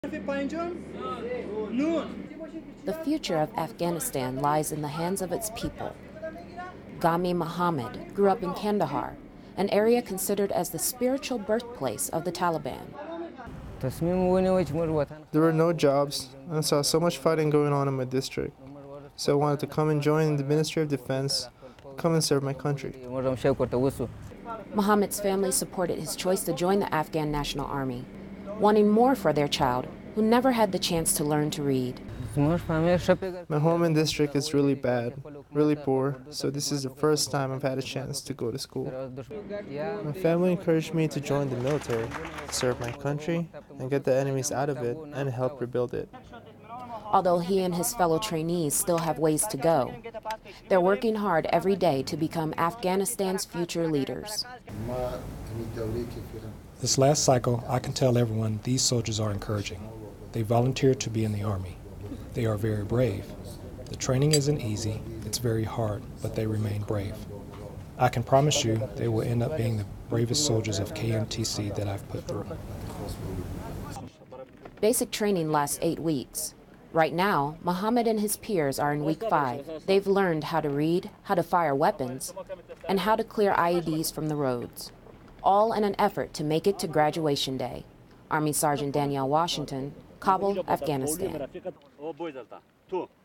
The future of Afghanistan lies in the hands of its people. Ghami Muhammad grew up in Kandahar, an area considered as the spiritual birthplace of the Taliban. There were no jobs, and I saw so much fighting going on in my district. So I wanted to come and join the Ministry of Defense, come and serve my country. Muhammad's family supported his choice to join the Afghan National Army, wanting more for their child, who never had the chance to learn to read. My home and district is really bad, really poor, so this is the first time I've had a chance to go to school. My family encouraged me to join the military, to serve my country, and get the enemies out of it and help rebuild it. Although he and his fellow trainees still have ways to go, they're working hard every day to become Afghanistan's future leaders. This last cycle, I can tell everyone these soldiers are encouraging. They volunteered to be in the Army. They are very brave. The training isn't easy, it's very hard, but they remain brave. I can promise you they will end up being the bravest soldiers of KMTC that I've put through. Basic training lasts 8 weeks. Right now, Muhammad and his peers are in week 5. They've learned how to read, how to fire weapons, and how to clear IEDs from the roads, all in an effort to make it to graduation day. Army Sergeant Danielle Washington, Kabul, Afghanistan.